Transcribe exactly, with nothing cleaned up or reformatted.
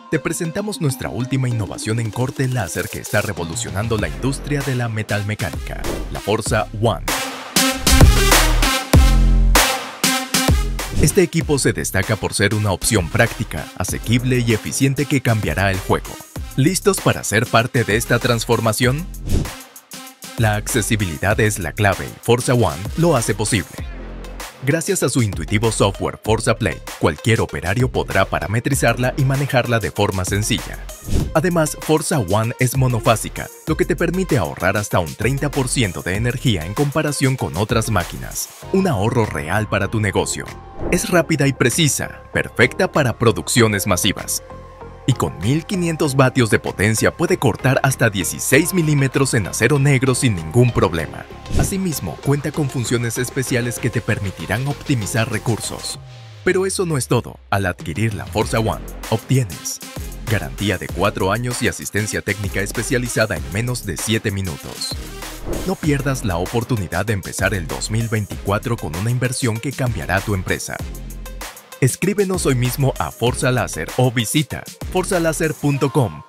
Te presentamos nuestra última innovación en corte láser que está revolucionando la industria de la metalmecánica, la Forza One. Este equipo se destaca por ser una opción práctica, asequible y eficiente que cambiará el juego. ¿Listos para ser parte de esta transformación? La accesibilidad es la clave y Forza One lo hace posible. Gracias a su intuitivo software Forza Play, cualquier operario podrá parametrizarla y manejarla de forma sencilla. Además, Forza One es monofásica, lo que te permite ahorrar hasta un treinta por ciento de energía en comparación con otras máquinas. Un ahorro real para tu negocio. Es rápida y precisa, perfecta para producciones masivas. Y con mil quinientos vatios de potencia puede cortar hasta dieciséis milímetros en acero negro sin ningún problema. Asimismo, cuenta con funciones especiales que te permitirán optimizar recursos. Pero eso no es todo. Al adquirir la Forza One, obtienes garantía de cuatro años y asistencia técnica especializada en menos de siete minutos. No pierdas la oportunidad de empezar el dos mil veinticuatro con una inversión que cambiará tu empresa. Escríbenos hoy mismo a Forza Láser o visita forza láser punto com